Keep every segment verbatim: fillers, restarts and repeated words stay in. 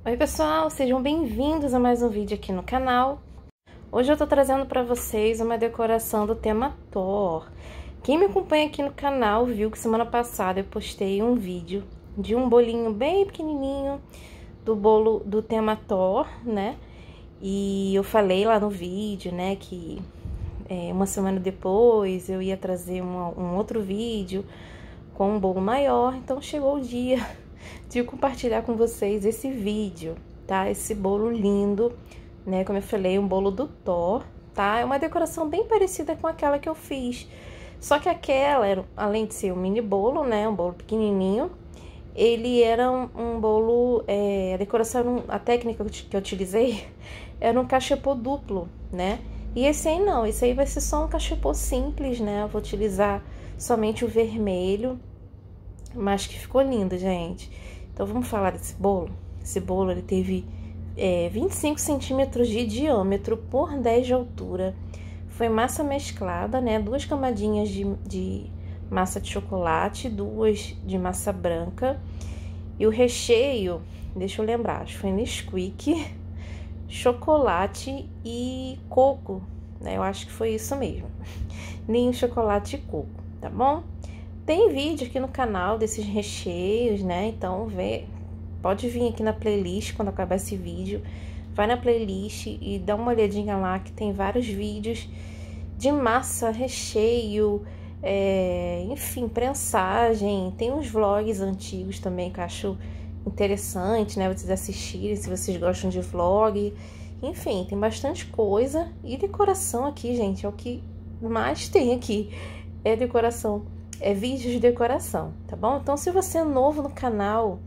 Oi pessoal, sejam bem-vindos a mais um vídeo aqui no canal. Hoje eu tô trazendo pra vocês uma decoração do tema Thor. Quem me acompanha aqui no canal viu que semana passada eu postei um vídeo de um bolinho bem pequenininho do bolo do tema Thor, né? E eu falei lá no vídeo, né, que é, uma semana depois eu ia trazer uma, um outro vídeo com um bolo maior, então chegou o dia de compartilhar com vocês esse vídeo, tá? Esse bolo lindo, né? Como eu falei, um bolo do Thor, tá? É uma decoração bem parecida com aquela que eu fiz. Só que aquela, era, além de ser um mini bolo, né? Um bolo pequenininho, ele era um, um bolo... É, a decoração, a técnica que eu utilizei era um cachepô duplo, né? E esse aí não, esse aí vai ser só um cachepô simples, né? Eu vou utilizar somente o vermelho, mas que ficou lindo, gente. Então, vamos falar desse bolo. Esse bolo, ele teve é, vinte e cinco centímetros de diâmetro por dez de altura. Foi massa mesclada, né? Duas camadinhas de, de massa de chocolate, duas de massa branca. E o recheio, deixa eu lembrar, acho que foi Nesquik, chocolate e coco, né? Eu acho que foi isso mesmo. Ninho, chocolate e coco, tá bom? Tem vídeo aqui no canal desses recheios, né? Então, vê, pode vir aqui na playlist quando acabar esse vídeo. Vai na playlist e dá uma olhadinha lá que tem vários vídeos de massa, recheio, é, enfim, prensagem. Tem uns vlogs antigos também que eu acho interessante, né? Vocês assistirem, se vocês gostam de vlog. Enfim, tem bastante coisa. E decoração aqui, gente, é o que mais tem aqui. É decoração. É vídeos de decoração, tá bom? Então, se você é novo no canal,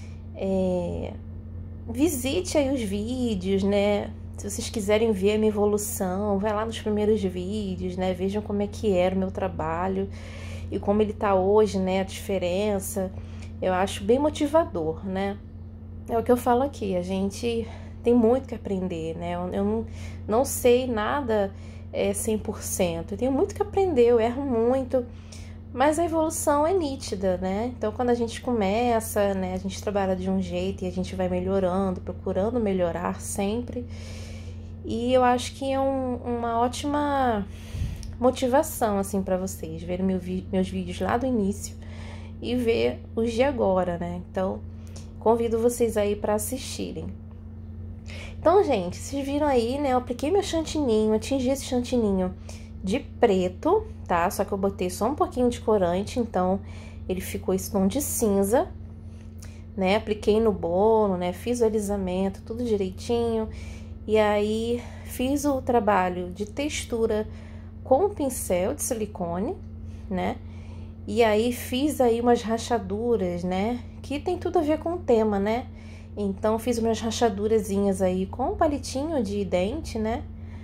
é, visite aí os vídeos, né? Se vocês quiserem ver a minha evolução, vai lá nos primeiros vídeos, né? Vejam como é que era o meu trabalho e como ele tá hoje, né? A diferença. Eu acho bem motivador, né? É o que eu falo aqui, a gente tem muito que aprender, né? Eu, eu não, não sei nada é, cem por cento, eu tenho muito que aprender, eu erro muito. Mas a evolução é nítida, né? Então, quando a gente começa, né, a gente trabalha de um jeito e a gente vai melhorando, procurando melhorar sempre. E eu acho que é um, uma ótima motivação, assim, para vocês verem meu, meus vídeos lá do início e ver os de agora, né? Então, convido vocês aí para assistirem. Então, gente, vocês viram aí, né? Eu apliquei meu chantininho, atingi esse chantininho de preto, tá? Só que eu botei só um pouquinho de corante, então ele ficou esse tom de cinza, né? Apliquei no bolo, né? Fiz o alisamento, tudo direitinho. E aí, fiz o trabalho de textura com o pincel de silicone, né? E aí, fiz aí umas rachaduras, né? Que tem tudo a ver com o tema, né? Então, fiz umas rachadurazinhas aí com um palitinho de dente, né?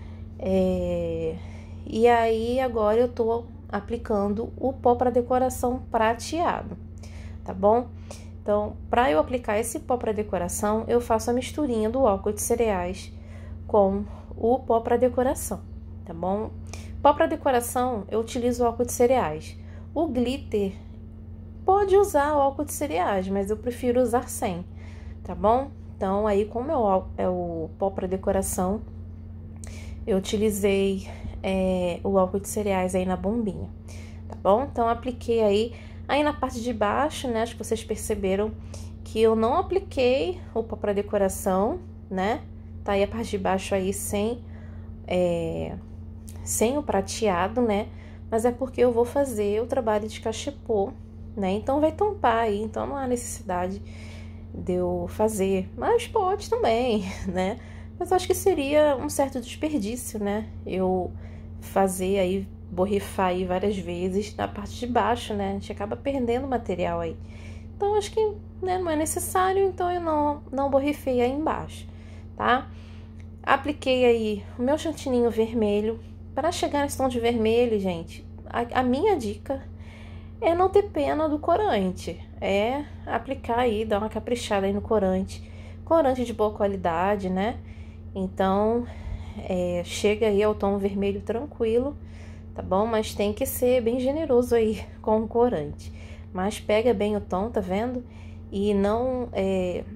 É... E aí, agora eu tô aplicando o pó para decoração prateado, tá bom? Então, para eu aplicar esse pó para decoração, eu faço a misturinha do álcool de cereais com o pó para decoração, tá bom? Pó para decoração, eu utilizo o álcool de cereais. O glitter, pode usar o álcool de cereais, mas eu prefiro usar sem, tá bom? Então, aí, como é o, é o pó para decoração, eu utilizei... É, o álcool de cereais aí na bombinha, tá bom? Então, apliquei aí, aí na parte de baixo, né? Acho que vocês perceberam que eu não apliquei o pó para decoração, né? Tá aí a parte de baixo aí sem, é, sem o prateado, né? Mas é porque eu vou fazer o trabalho de cachepô, né? Então, vai tampar aí, então não há necessidade de eu fazer, mas pode também, né? Mas eu acho que seria um certo desperdício, né? Eu fazer aí, borrifar aí várias vezes na parte de baixo, né? A gente acaba perdendo material aí. Então, acho que, né, não é necessário, então eu não, não borrifei aí embaixo, tá? Apliquei aí o meu chantininho vermelho. Para chegar nesse tom de vermelho, gente, a, a minha dica é não ter pena do corante. É aplicar aí, dar uma caprichada aí no corante. Corante de boa qualidade, né? Então, é, chega aí ao tom vermelho tranquilo, tá bom? Mas tem que ser bem generoso aí com o corante. Mas pega bem o tom, tá vendo? E não, é,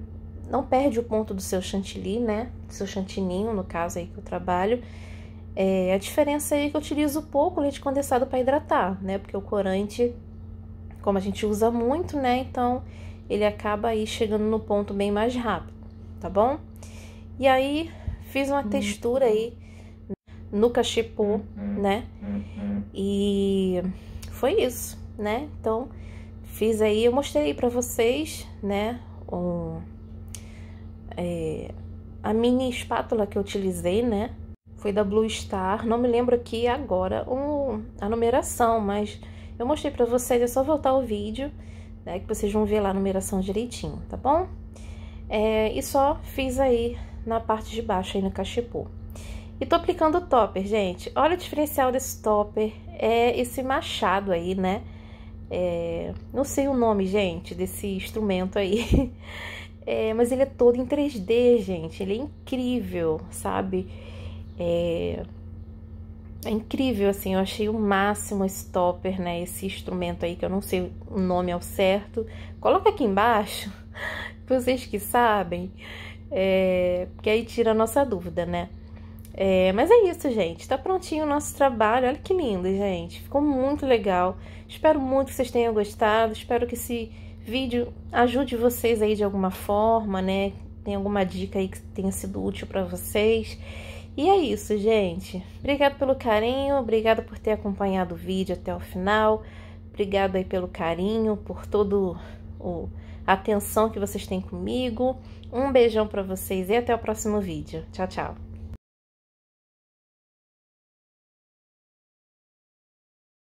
não perde o ponto do seu chantilly, né? Do seu chantininho, no caso aí que eu trabalho. É, a diferença aí é que eu utilizo pouco leite condensado para hidratar, né? Porque o corante, como a gente usa muito, né? Então, ele acaba aí chegando no ponto bem mais rápido, tá bom? E aí, fiz uma textura aí no cachepô, né? E foi isso, né? Então, fiz aí, eu mostrei para vocês, né? Um, é, a mini espátula que eu utilizei, né? Foi da Blue Star, não me lembro aqui agora um, a numeração, mas eu mostrei pra vocês, é só voltar o vídeo, né, que vocês vão ver lá a numeração direitinho, tá bom? É, e só fiz aí na parte de baixo, aí no cachepô. E tô aplicando o topper, gente. Olha o diferencial desse topper, é esse machado aí, né? É, não sei o nome, gente, desse instrumento aí, é, mas ele é todo em três D, gente, ele é incrível, sabe? É, é incrível, assim, eu achei o máximo esse topper, né, esse instrumento aí, que eu não sei o nome ao certo. Coloca aqui embaixo, vocês que sabem, é, porque aí tira a nossa dúvida, né. É, mas é isso, gente, tá prontinho o nosso trabalho, olha que lindo, gente, ficou muito legal. Espero muito que vocês tenham gostado, espero que esse vídeo ajude vocês aí de alguma forma, né, tem alguma dica aí que tenha sido útil pra vocês. E é isso, gente. Obrigado pelo carinho, obrigado por ter acompanhado o vídeo até o final. Obrigado aí pelo carinho, por toda a atenção que vocês têm comigo. Um beijão pra vocês e até o próximo vídeo. Tchau, tchau.